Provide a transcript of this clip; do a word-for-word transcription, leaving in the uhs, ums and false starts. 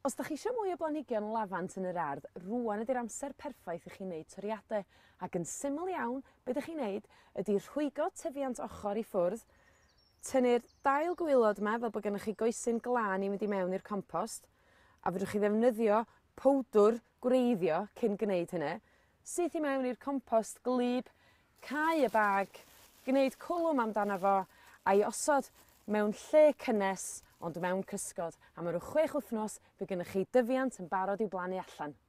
Os da chi eisiau mwy o blanhigion lafant yn yr ardd, rwan ydy'r amser perffaith i chi wneud toriadau. Ac yn syml iawn, be ydych chi'n wneud ydy rhwygo tyfiant ochr i ffwrdd, tynnu'r dail gwylod yma fel bod gennych chi goesyn glân i mynd i mewn i'r compost, a fydwch chi ddefnyddio powdwr gwreiddio cyn gwneud hynny, syth i mewn i'r compost glyb, cau y bag, gwneud cwlwm amdano fo, a'i osod mewn lle cynnes, ond mewn cysgod. Am yr chwech wythnos, fe gennych chi dyfiant yn barod i'w blannu allan.